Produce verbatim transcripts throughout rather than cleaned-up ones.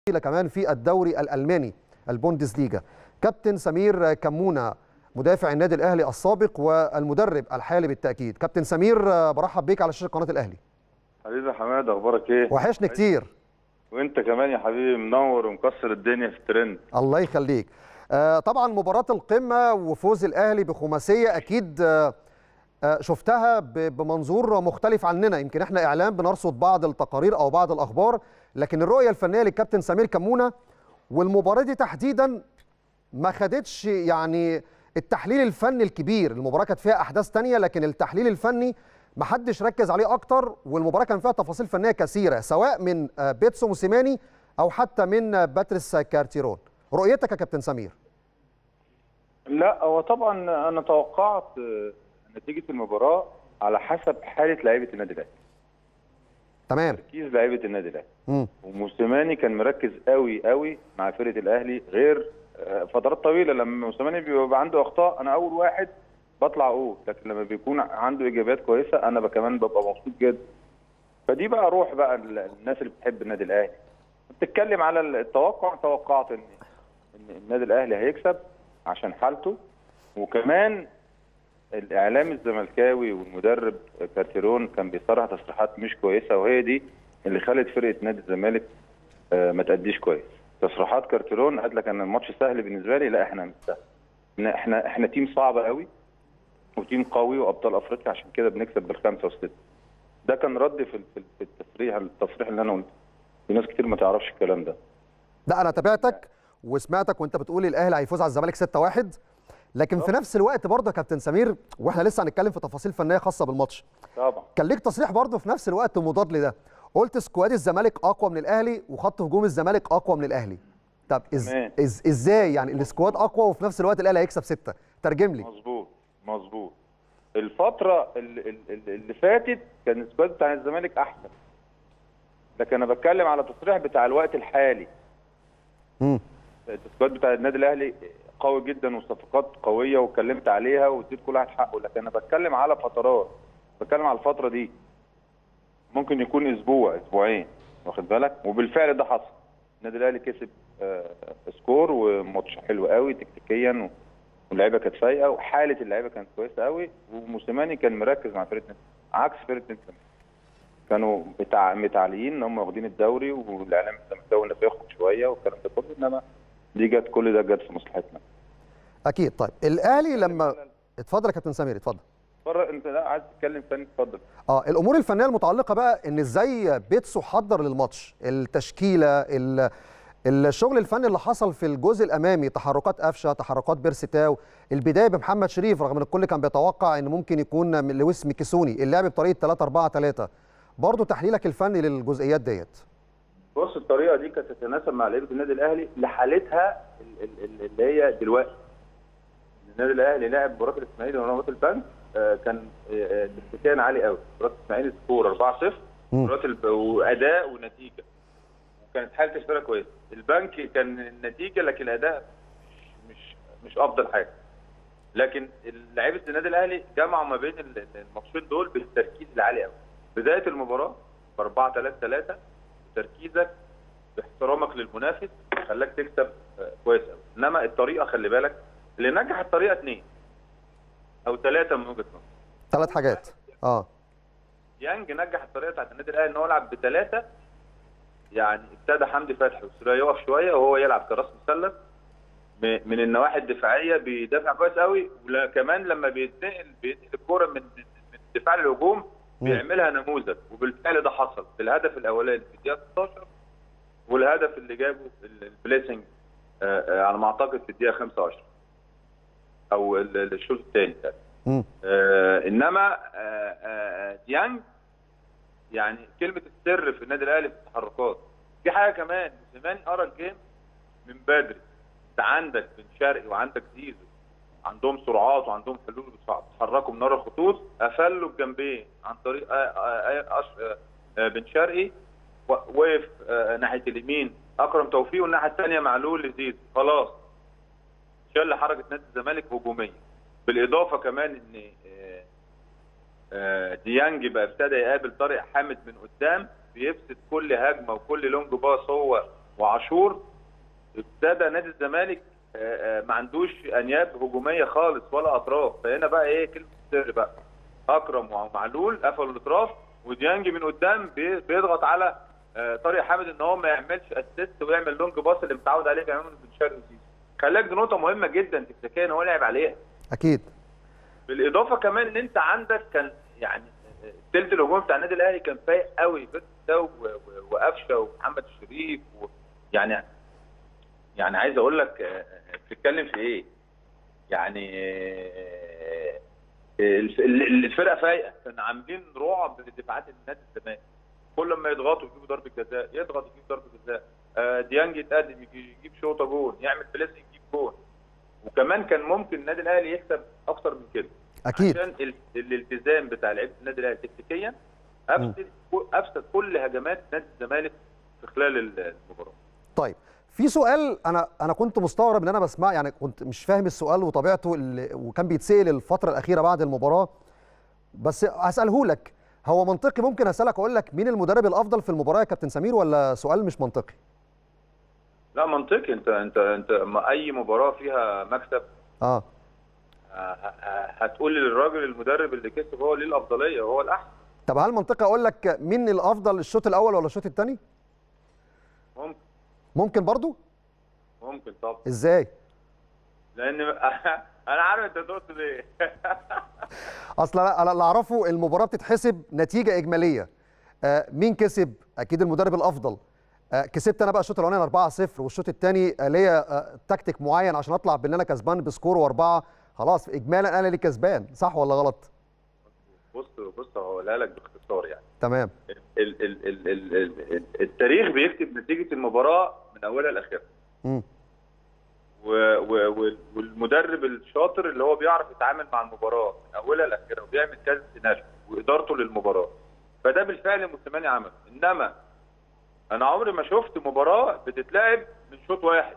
كمان في الدوري الألماني البوندسليجا. كابتن سمير كمونة مدافع النادي الأهلي السابق والمدرب الحالي بالتأكيد. كابتن سمير برحب بيك على شاشة قناة الأهلي. حبيبي يا حماد، اخبارك ايه؟ وحشني كتير. وانت كمان يا حبيبي، منور ومكسر الدنيا في الترند. الله يخليك. آه طبعا مباراة القمة وفوز الأهلي بخماسية أكيد آه شفتها بمنظور مختلف عننا، يمكن احنا اعلام بنرصد بعض التقارير او بعض الاخبار، لكن الرؤيه الفنيه للكابتن سمير كمونه والمباراه دي تحديدا ما خدتش يعني التحليل الفني الكبير. المباراه كانت فيها احداث ثانيه، لكن التحليل الفني ما حدش ركز عليه اكتر، والمباراه كان فيها تفاصيل فنيه كثيره سواء من بيتسو موسيماني او حتى من باتريس كارتيرون. رؤيتك يا كابتن سمير؟ لا، هو طبعا انا توقعت نتيجة المباراة على حسب حالة لعيبة النادي الأهلي. تمام. تركيز لعيبة النادي الأهلي. وموسيماني كان مركز قوي قوي مع فرقة الأهلي، غير فترات طويلة. لما موسيماني بيبقى عنده أخطاء أنا أول واحد بطلع أقول، لكن لما بيكون عنده إيجابيات كويسة أنا كمان ببقى مبسوط جدا. فدي بقى روح بقى الناس اللي بتحب النادي الأهلي. بتتكلم على التوقع، توقعت إن إن النادي الأهلي هيكسب عشان حالته، وكمان الاعلام الزملكاوي والمدرب كارتيرون كان بيصرح تصريحات مش كويسه، وهي دي اللي خلت فرقه نادي الزمالك ما تأديش كويس. تصريحات كارتيرون قال لك ان الماتش سهل بالنسبه لي، لا احنا مش سهل، احنا احنا تيم صعب قوي وتيم قوي وابطال افريقيا، عشان كده بنكسب بالخمسه والسته. ده كان رد في في التصريح التصريح اللي انا قلته. في ناس كتير ما تعرفش الكلام ده. لا انا تابعتك وسمعتك وانت بتقول الاهلي هيفوز على الزمالك ستة واحد، لكن في نفس الوقت برضه يا كابتن سمير، واحنا لسه هنتكلم في تفاصيل فنيه خاصه بالماتش، طبعا كان ليك تصريح برضه في نفس الوقت مضاد لده. قلت سكواد الزمالك اقوى من الاهلي وخط هجوم الزمالك اقوى من الاهلي. طب إز... إز... ازاي يعني السكواد اقوى وفي نفس الوقت الاهلي هيكسب ستة؟ ترجم لي. مظبوط مظبوط. الفتره اللي, اللي فاتت كان السكواد بتاع الزمالك احسن، لكن انا بتكلم على التصريح بتاع الوقت الحالي. امم السكواد بتاع النادي الاهلي قوي جدا وصفقات قويه واتكلمت عليها واديت كل واحد حقه، لكن انا بتكلم على فترات، بتكلم على الفتره دي ممكن يكون اسبوع اسبوعين، واخد بالك؟ وبالفعل ده حصل. النادي الاهلي كسب آه سكور وماتش حلو قوي تكتيكيا، واللعيبه كانت فايقه وحاله اللعيبه كانت كويسه قوي، وموسيماني كان مركز مع فرقه عكس فرقه الزمالك. كانوا متع... متعاليين ان هم واخدين الدوري، والاعلام الزملكاوي اللي بياخد شويه والكلام ده كله، انما دي جت كل ده جت في مصلحتنا. اكيد. طيب الاهلي لما اتفضل يا كابتن سمير اتفضل. اتفضل انت. لا عايز تتكلم ثاني اتفضل. اه الامور الفنيه المتعلقه بقى ان ازاي بيتسو حضر للماتش، التشكيله، ال... الشغل الفني اللي حصل في الجزء الامامي، تحركات قفشه، تحركات بيرسيتاو، البدايه بمحمد شريف رغم ان الكل كان بيتوقع ان ممكن يكون من لويس ميكيسوني، اللعب بطريقه ثلاثة أربعة ثلاثة. برضه تحليلك الفني للجزئيات ديت. بص، الطريقه دي كانت تتناسب مع لعيبه النادي الاهلي لحالتها اللي هي دلوقتي. النادي الاهلي لعب مباراه الاسماعيلي ومباراه البنك، كان تكتيكيا عالي قوي. مباراه الاسماعيلي سكور أربعة صفر، مباراه واداء ونتيجه، وكانت حاله الفرقه كويسه. البنك كان النتيجه لكن الاداء مش مش افضل حاجه، لكن لعيبه النادي الاهلي جمعوا ما بين الماتشين دول بالتركيز العالي قوي. بدايه المباراه ب أربعة ثلاثة ثلاثة، تركيزك باحترامك للمنافس خلاك تكسب كويس قوي. انما الطريقه خلي بالك اللي نجح الطريقه اثنين او ثلاثه من وجهه نظري. ثلاث حاجات. اه يانج نجح الطريقه بتاعت النادي الاهلي ان هو يلعب بثلاثه، يعني ابتدى حمدي فتحي وسوريا يقف شويه وهو يلعب كراس مثلث من النواحي الدفاعيه، بيدافع كويس قوي، وكمان لما بيتنقل بينقل الكوره من من الدفاع للهجوم بيعملها نموذج، وبالفعل ده حصل في الهدف الاولاني في الدقيقه ستاشر، والهدف اللي جابه البليسنج على ما اعتقد في الدقيقه خمسة وعشرين او الشوط الثاني. آه انما آه آه ديانج يعني كلمه السر في النادي الاهلي في التحركات. في حاجه كمان، موسيماني قرا الجيم من بدري. انت عندك بن شرقي وعندك زيزو عندهم سرعات وعندهم حلول بيتحركوا من ورا الخطوط، قفلوا الجنبين عن طريق بن شرقي، وقف ناحيه اليمين اكرم توفيق، والناحيه الثانيه معلول لزيزو، خلاص شل حركه نادي الزمالك هجوميه. بالاضافه كمان ان ديانج بقى ابتدى يقابل طارق حامد من قدام، بيفسد كل هجمه وكل لونج باص هو وعاشور ابتدى نادي الزمالك ما عندوش انياب هجوميه خالص ولا اطراف. فهنا بقى ايه كلمه السر بقى، اكرم ومعلول قفلوا الاطراف، وديانج من قدام بيضغط على طارق حامد ان هو ما يعملش اسيست ويعمل لونج باص اللي متعود عليه بيعمله بن شرقي وزيزو. خلي دي نقطه مهمه جدا تكتيكيا هو لعب عليها. اكيد. بالاضافه كمان ان انت عندك كان يعني الثلث الهجومي بتاع النادي الاهلي كان فايق قوي، بيتسو وقفشه ومحمد الشريف و... يعني يعني عايز اقول لك بتتكلم في ايه؟ يعني الفرقه فايقه، كانوا عاملين رعب لدفاعات النادي الزمالك. كل ما يضغطوا يجيبوا ضربه جزاء، يضغط يجيب ضربه جزاء، ديانج يتقدم يجيب شوطه جون، يعمل بليس يجيب جون. وكمان كان ممكن النادي الاهلي يكسب اكتر من كده. اكيد. عشان الالتزام بتاع لعيبه النادي الاهلي تكتيكيا افسد افسد كل هجمات نادي الزمالك في خلال المباراه. طيب في سؤال انا انا كنت مستغرب ان انا بسمع، يعني كنت مش فاهم السؤال وطبيعته اللي وكان بيتسال الفتره الاخيره بعد المباراه، بس هساله لك. هو منطقي ممكن اسالك اقول لك مين المدرب الافضل في المباراه يا كابتن سمير، ولا سؤال مش منطقي؟ لا منطقي. انت انت انت اي مباراه فيها مكسب اه هتقول للراجل المدرب اللي كسب هو ليه الافضليه وهو الاحسن. طب هل منطقي اقول لك مين الافضل الشوط الاول ولا الشوط الثاني؟ ممكن. ممكن برضو؟ ممكن طبعا. ازاي؟ لان انا عارف انت تقصد ايه. اصل انا اللي اعرفه المباراه بتتحسب نتيجه اجماليه. آه مين كسب؟ اكيد المدرب الافضل. آه كسبت انا بقى الشوط الاولاني أربعة صفر، والشوط الثاني آه ليا آه تكتيك معين عشان اطلع بان انا كسبان بسكور واربعه، خلاص اجمالا انا اللي كسبان، صح ولا غلط؟ بص بص هقولها لك باختصار يعني. تمام. ال ال ال ال ال التاريخ بيكتب نتيجه المباراه من اولها لاخرها. امم والمدرب الشاطر اللي هو بيعرف يتعامل مع المباراه من اولها لاخرها وبيعمل كذا سيناريو وادارته للمباراه. فده بالفعل موسيماني عمل. انما انا عمري ما شفت مباراه بتتلعب من شوط واحد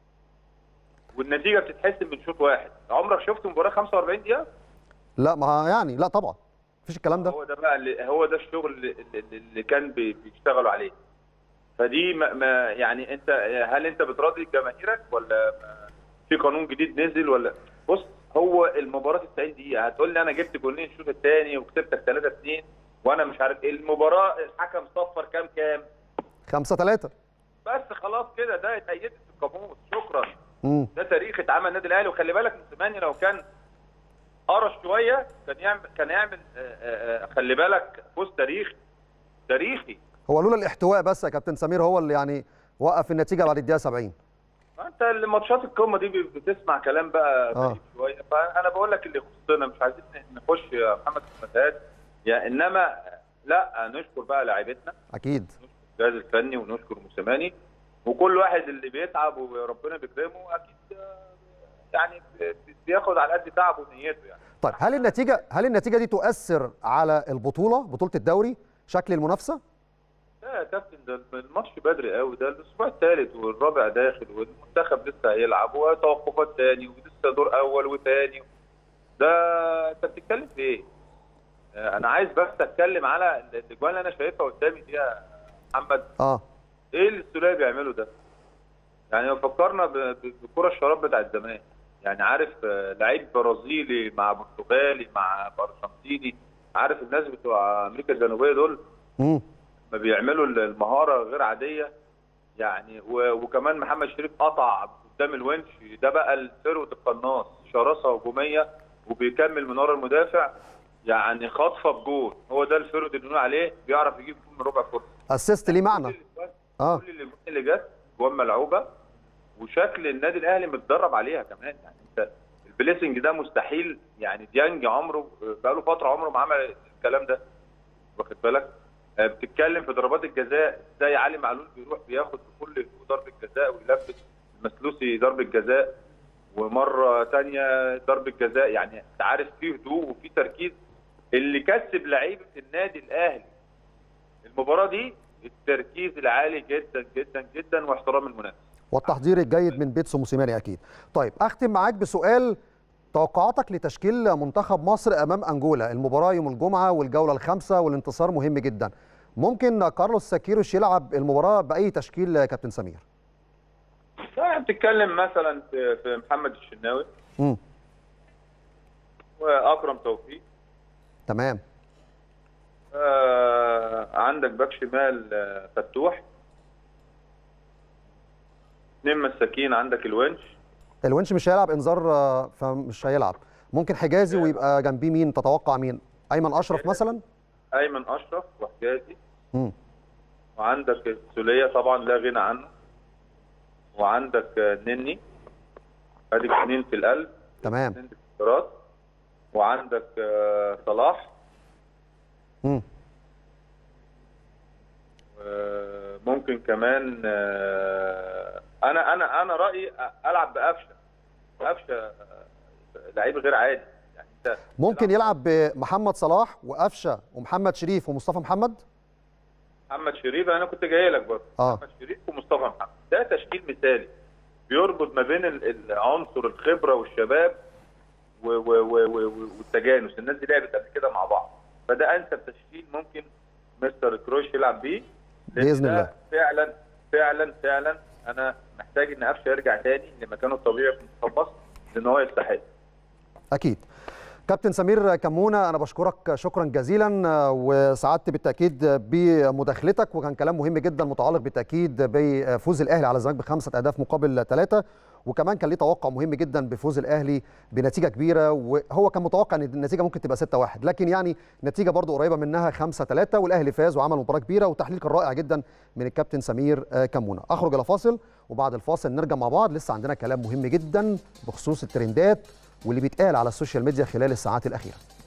والنتيجه بتتحسب من شوط واحد. عمرك شفت مباراه خمسة وأربعين دقيقه؟ لا ما يعني لا طبعا مفيش الكلام ده. هو ده بقى اللي هو ده الشغل اللي, اللي كان بيشتغلوا عليه. فدي ما, ما يعني انت هل انت بتراضي جماهيرك ولا في قانون جديد نزل ولا؟ بص هو المباراه تسعين دقيقه، هتقول لي انا جبت جولين الشوط الثاني وكسبتك ثلاثة اثنين وانا مش عارف ايه. المباراه الحكم صفر كام كام؟ خمسة ثلاثة. بس خلاص كده ده اتأيدت في القاموس. شكرا. مم. ده تاريخ اتعمل النادي الاهلي. وخلي بالك موسيماني لو كان قرش شويه كان يعمل كان يعمل آآ آآ خلي بالك فوز تاريخي تاريخي. هو لولا الاحتواء بس يا كابتن سمير هو اللي يعني وقف النتيجه بعد الدقيقه سبعين. انت الماتشات القمه دي بتسمع كلام بقى آه. غريب شويه. فانا بقول لك اللي يخصنا، مش عايزين نخش يا محمد في المساءات يعني. انما لا نشكر بقى لاعيبتنا اكيد، نشكر الجهاز الفني ونشكر موسيماني وكل واحد اللي بيتعب وربنا بيكرمه اكيد يعني بياخد على قد تعبه ونيته يعني. طيب هل النتيجه هل النتيجه دي تؤثر على البطوله بطوله الدوري شكل المنافسه؟ لا يا كابتن ده الماتش بدري قوي، ده الاسبوع الثالث والرابع داخل والمنتخب لسه هيلعب وتوقفات ثاني ولسه دور اول وثاني. ده انت بتتكلم في ايه؟ انا عايز بس اتكلم على الاجوان اللي انا شايفها قدامي دي يا محمد. اه ايه اللي السوليه بيعمله ده؟ يعني لو فكرنا بالكره الشراب بتاعت زمان، يعني عارف لعيب برازيلي مع برتغالي مع ارجنتيني، عارف الناس بتوع امريكا الجنوبيه دول امم ما بيعملوا المهاره غير عاديه يعني. وكمان محمد شريف قطع قدام الونش، ده بقى الثروه القناص، شراسه هجوميه وبيكمل من ورا المدافع يعني خاطفه بجول. هو ده الفرود اللي بنقول عليه بيعرف يجيب جول من ربع فرصه. اسيست ليه معنى. اه كل اللي اللي جت جوه ملعوبه وشكل النادي الاهلي متدرب عليها كمان. يعني انت البليسنج ده مستحيل يعني. ديانج عمره بقى له فتره عمره ما عمل الكلام ده، واخد بالك؟ بتتكلم في ضربات الجزاء زي علي معلول بيروح بياخد بكل ضربه جزاء ويلبس المسلوسي ضربه جزاء ومره ثانيه ضربه جزاء. يعني انت عارف فيه هدوء وفيه تركيز. اللي كسب لعيبه النادي الاهلي المباراه دي التركيز العالي جدا جدا جدا واحترام المنافس والتحضير الجيد من بيتسو موسيماني اكيد. طيب اختم معاك بسؤال، توقعاتك لتشكيل منتخب مصر امام انجولا؟ المباراه يوم الجمعه والجوله الخامسه والانتصار مهم جدا. ممكن كارلوس ساكيروش يلعب المباراه باي تشكيل يا كابتن سمير؟ يعني بتتكلم مثلا في في محمد الشناوي امم واكرم توفيق. تمام. آه عندك باك شمال آه فتوح. اثنين مساكين، عندك الونش. الونش مش هيلعب انذار، آه، فمش هيلعب. ممكن حجازي ويبقى جنبيه مين؟ تتوقع مين؟ ايمن اشرف مثلا؟ ايمن اشرف وحجازي. امم وعندك السوليه طبعا لا غنى عنه. وعندك آه نني. ادي اثنين في القلب. تمام. اثنين ديفندرات. وعندك آه صلاح. امم ممكن كمان آه انا انا انا رايي العب بقفشه. قفشه لعيب غير عادي يعني. انت ممكن يلعب بمحمد صلاح وقفشه ومحمد شريف ومصطفى محمد. محمد شريف انا كنت جاي لك برضه. اه محمد شريف ومصطفى محمد، ده تشكيل مثالي بيربط ما بين العنصر الخبره والشباب و و و والتجانس. الناس دي لعبت قبل كده مع بعض، فده انسب تشكيل ممكن مستر كروش يلعب بيه باذن الله. فعلا فعلا فعلا انا محتاج ان قفشه يرجع تاني لمكانه الطبيعي في منتخب مصر، لان هو يستحق. اكيد. كابتن سمير كمونه، انا بشكرك شكرا جزيلا وسعدت بالتاكيد بمداخلتك، وكان كلام مهم جدا متعلق بالتاكيد بفوز الاهلي على الزمالك بخمسه اهداف مقابل ثلاثه، وكمان كان ليه توقع مهم جدا بفوز الاهلي بنتيجه كبيره، وهو كان متوقع ان النتيجه ممكن تبقى ستة واحد، لكن يعني نتيجه برضو قريبه منها خمسة ثلاثة، والاهلي فاز وعمل مباراه كبيره، وتحليل كان رائع جدا من الكابتن سمير كمونه. اخرج الى فاصل وبعد الفاصل نرجع مع بعض، لسه عندنا كلام مهم جدا بخصوص الترندات واللي بيتقال على السوشيال ميديا خلال الساعات الاخيره.